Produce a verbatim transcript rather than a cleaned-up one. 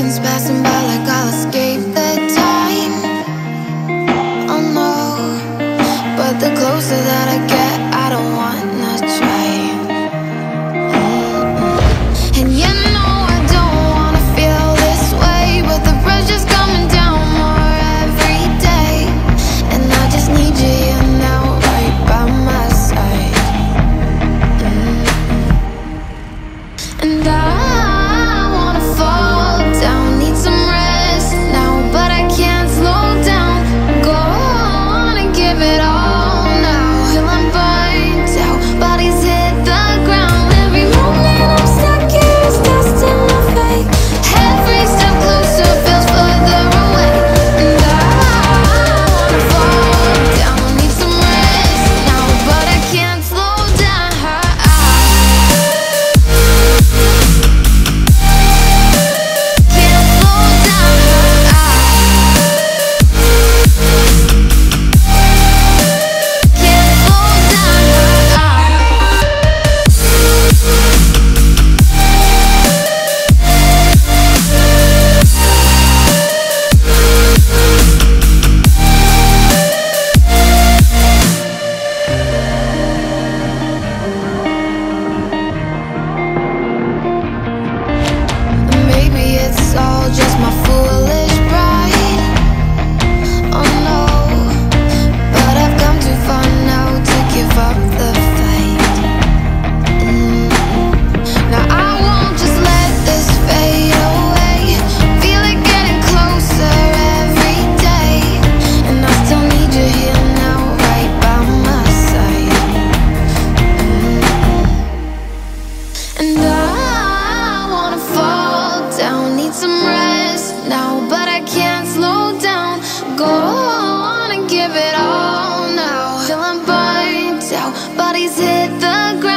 seconds passing by like I'll escape the time. Oh no, but the closer that I get, I don't wanna try. Mm-mm. And you know I don't wanna feel this way, but the pressure's coming down more every day. And I just need you here now, right by my side. Mm. And I go on and give it all now, till I'm burnt out, bodies hit the ground.